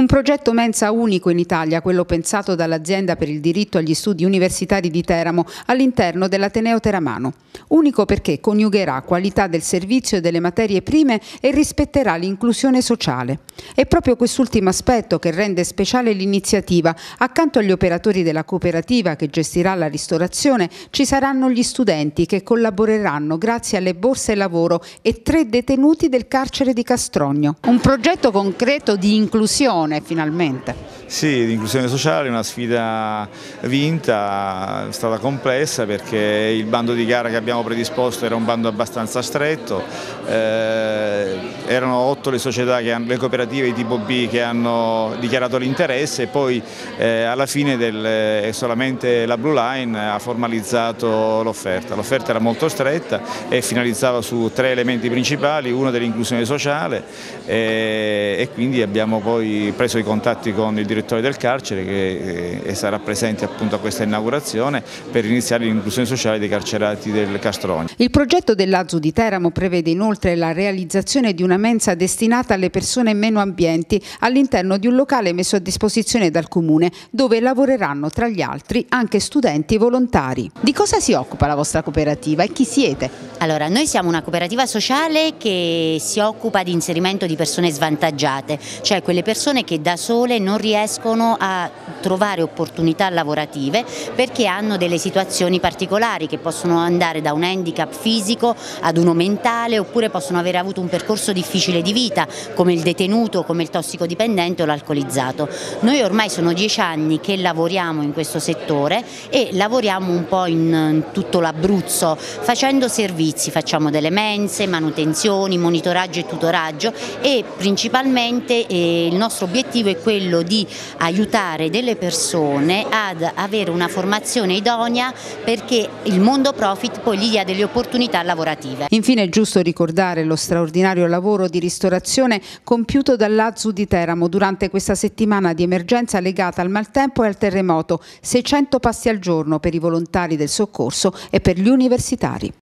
Un progetto mensa unico in Italia, quello pensato dall'azienda per il diritto agli studi universitari di Teramo all'interno dell'Ateneo Teramano. Unico perché coniugherà qualità del servizio e delle materie prime e rispetterà l'inclusione sociale. È proprio quest'ultimo aspetto che rende speciale l'iniziativa. Accanto agli operatori della cooperativa che gestirà la ristorazione ci saranno gli studenti che collaboreranno grazie alle borse lavoro e 3 detenuti del carcere di Castrogno. Un progetto concreto di inclusione finalmente. Sì, l'inclusione sociale è una sfida vinta, è stata complessa perché il bando di gara che abbiamo predisposto era un bando abbastanza stretto, erano 8 le società, le cooperative di tipo B che hanno dichiarato l'interesse e poi alla fine solamente la Blue Line ha formalizzato l'offerta. L'offerta era molto stretta e finalizzava su 3 elementi principali, uno dell'inclusione sociale e quindi abbiamo poi preso i contatti con il direttore del carcere che sarà presente appunto a questa inaugurazione per iniziare l'inclusione sociale dei carcerati del Castrogno. Il progetto dell'AZU di Teramo prevede inoltre la realizzazione di una mensa destinata alle persone meno abbienti all'interno di un locale messo a disposizione dal Comune dove lavoreranno tra gli altri anche studenti volontari. Di cosa si occupa la vostra cooperativa e chi siete? Allora, noi siamo una cooperativa sociale che si occupa di inserimento di persone svantaggiate, cioè quelle persone che da sole non riescono a trovare opportunità lavorative perché hanno delle situazioni particolari che possono andare da un handicap fisico ad uno mentale oppure possono aver avuto un percorso difficile di vita come il detenuto, come il tossicodipendente o l'alcolizzato. Noi ormai sono 10 anni che lavoriamo in questo settore e lavoriamo un po' in tutto l'Abruzzo facendo servizi, facciamo delle mense, manutenzioni, monitoraggio e tutoraggio e principalmente il nostro obiettivo è quello di aiutare delle persone ad avere una formazione idonea perché il mondo profit poi gli dia delle opportunità lavorative. Infine è giusto ricordare lo straordinario lavoro di ristorazione compiuto dall'AZU di Teramo durante questa settimana di emergenza legata al maltempo e al terremoto, 600 pasti al giorno per i volontari del soccorso e per gli universitari.